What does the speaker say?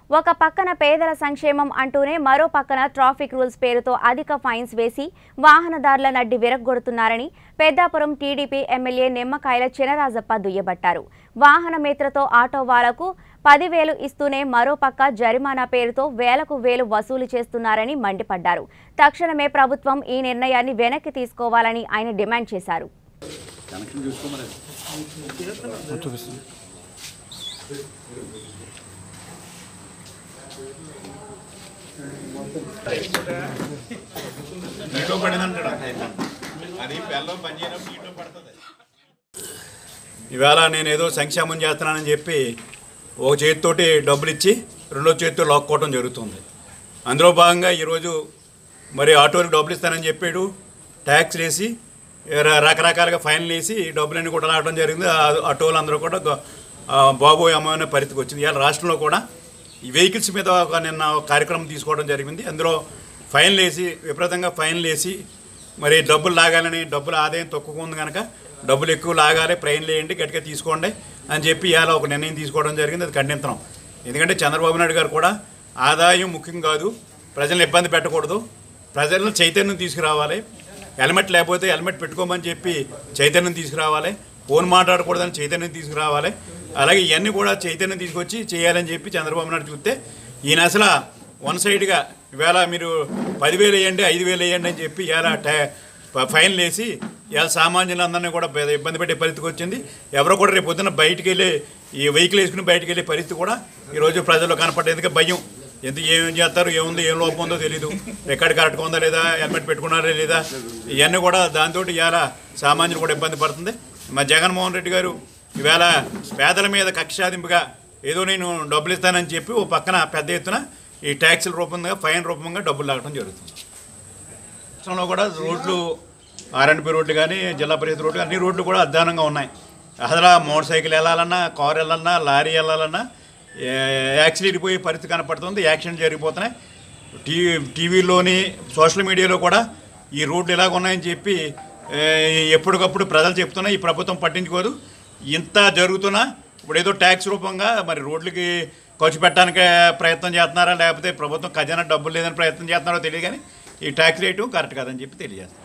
ఒక పక్కన పేదల సంక్షేమం అంటూనే మరో పక్కన ట్రాఫిక్ రూల్స్ పేరుతో అధిక ఫైన్స్ వేసి వాహనదారుల నడ్డి విరగ్గొడుతున్నారని పెద్దాపురం టీడీపీ ఎమ్మెల్యే నిమ్మకాయల చినరాజప్ప దుయ్యబట్టారు. వాహనమిత్రతో ఆటో వాళ్లకు 10,000 ఇస్తూనే మరో పక్క జరిమానా పేరుతో వేలకు వేలు వసూలు చేస్తున్నారని మండిపడ్డారు. తక్షణమే ప్రభుత్వం ఈ నిర్ణయాన్ని వెనక్కి తీసుకోవాలని ఆయన డిమాండ్ చేశారు. ఇవాళ నేను ఏదో సంక్షేమం చేస్తున్నానని చెప్పి ఒక చేతితోటి డబ్బులు ఇచ్చి రెండో చేతితో లాక్కోవడం జరుగుతుంది. అందులో భాగంగా ఈరోజు మరి ఆటోలకు డబ్బులు ఇస్తానని చెప్పాడు, ట్యాక్స్ వేసి రకరకాలుగా ఫైన్లు వేసి డబ్బులన్నీ కూడా రావడం జరిగింది. ఆటోలు అందరూ కూడా బాబోయ్ అమ్మ అనే పరిస్థితికి వచ్చింది. ఇవాళ రాష్ట్రంలో కూడా ఈ వెహికల్స్ మీద నిన్న కార్యక్రమం తీసుకోవడం జరిగింది. అందులో ఫైన్లు వేసి విపరీతంగా ఫైన్లు వేసి మరి డబ్బులు లాగాలని, డబ్బుల ఆదాయం తక్కువ ఉంది కనుక డబ్బులు ఎక్కువ లాగాలి, ఫైన్లు వేయండి, గట్టిగా తీసుకోండి అని చెప్పి ఇవాళ ఒక నిర్ణయం తీసుకోవడం జరిగింది. అది ఖండిస్తున్నాం. ఎందుకంటే చంద్రబాబు నాయుడు గారు కూడా ఆదాయం ముఖ్యం కాదు, ప్రజలను ఇబ్బంది పెట్టకూడదు, ప్రజలను చైతన్యం తీసుకురావాలి, హెల్మెట్ లేకపోతే హెల్మెట్ పెట్టుకోమని చెప్పి చైతన్యం తీసుకురావాలి, ఫోన్ మాట్లాడకూడదని చైతన్యం తీసుకురావాలి, అలాగే ఇవన్నీ కూడా చైతన్యం తీసుకొచ్చి చేయాలని చెప్పి చంద్రబాబు నాయుడు చూస్తే ఈయన అసలు వన్ సైడ్గా ఇవాళ మీరు 10,000 వేయండి, 5,000 వేయండి అని చెప్పి ఇవాళ ఫైన్లు వేసి ఇవాళ సామాన్యులందరినీ కూడా ఇబ్బంది పెట్టే పరిస్థితికి వచ్చింది. ఎవరో కూడా రేపు పొద్దున్న బయటికి వెళ్ళి ఈ వెహికల్ వేసుకుని బయటికి వెళ్ళే పరిస్థితి కూడా ఈరోజు ప్రజల్లో కనపడేందుకు భయం. ఏం చేస్తారు, ఏముందో, ఏం లోపం ఉందో తెలీదు, రికార్డు కరెక్ట్గా ఉందా లేదా, హెల్మెట్ పెట్టుకున్నారా లేదా, ఇవన్నీ కూడా దాంతో ఇవాళ సామాన్యులు కూడా ఇబ్బంది పడుతుంది. మా జగన్మోహన్ రెడ్డి గారు ఇవాళ పేదల మీద కక్షాదింపుగా ఏదో నేను డబ్బులు ఇస్తానని చెప్పి ఓ పక్కన పెద్ద ఎత్తున ఈ ట్యాక్సుల రూపంగా, ఫైన్ రూపంగా డబ్బులు లాగడం జరుగుతుంది. రాష్ట్రంలో కూడా రోడ్లు ఆర్ఎండ్బి రోడ్లు కానీ, జిల్లా పరిషత్ రోడ్లు, అన్ని రోడ్లు కూడా అధ్వానంగా ఉన్నాయి. అసలు మోటార్ సైకిల్ వెళ్ళాలన్నా, కారు వెళ్ళాలన్నా, లారీ వెళ్ళాలన్నా యాక్సిడెంట్ పోయే పరిస్థితి కనపడుతుంది. యాక్సిడెంట్ జరిగిపోతున్నాయి. టీవీలోని సోషల్ మీడియాలో కూడా ఈ రోడ్లు ఇలాగ ఉన్నాయని చెప్పి ఎప్పటికప్పుడు ప్రజలు చెప్తున్నా ఈ ప్రభుత్వం పట్టించుకోదు. ఇంత జరుగుతున్నా ఇప్పుడు ఏదో ట్యాక్స్ రూపంగా మరి రోడ్లకి ఖర్చు పెట్టడానికి ప్రయత్నం చేస్తున్నారా, లేకపోతే ప్రభుత్వం ఖజానా డబ్బులు లేదని ప్రయత్నం చేస్తున్నారో తెలియదు, కానీ ఈ ట్యాక్స్ రేటు కరెక్ట్ కాదని చెప్పి తెలియజేస్తారు.